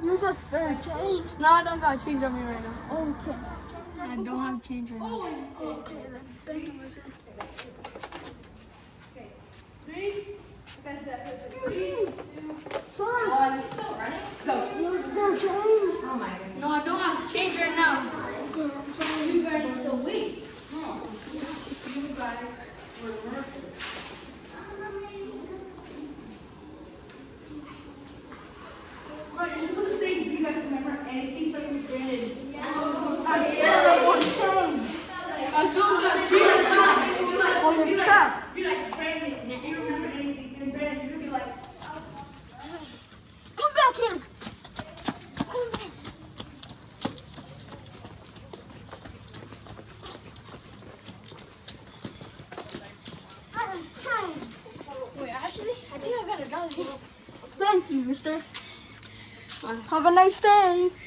You just better change. No, I don't got change on me right now. Okay. I don't have change right now. Okay, then. Sorry. Oh, is he still running? You still change. Oh my goodness. No, I don't have change right now. Okay, I'm sorry. You guys still wait. No. You guys were working. But you're supposed to say, do you guys remember anything starting with granted? I do got change right now. Oh, you're trapped. Be like, Brandon, do you remember anything? And Brandon, you'll be like, Come back here. Come back. I'm changed. Wait, actually, I think I got a gun. Thank you, mister. Have a nice day.